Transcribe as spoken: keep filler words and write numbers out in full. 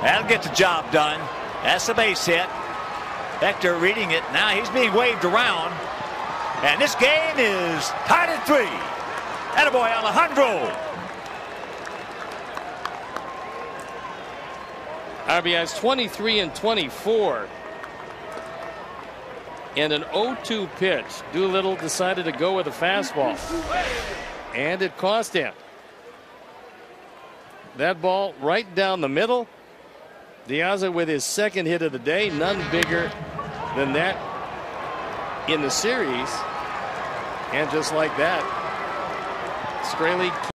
That'll get the job done. That's a base hit. Hector reading it. Now he's being waved around. And this game is tied at three. Attaboy, Alejandro. R B I's twenty-three and twenty-four. And an oh two pitch. Doolittle decided to go with a fastball. And it cost him. That ball right down the middle. Diaza with his second hit of the day. None bigger than that in the series. And just like that, Straley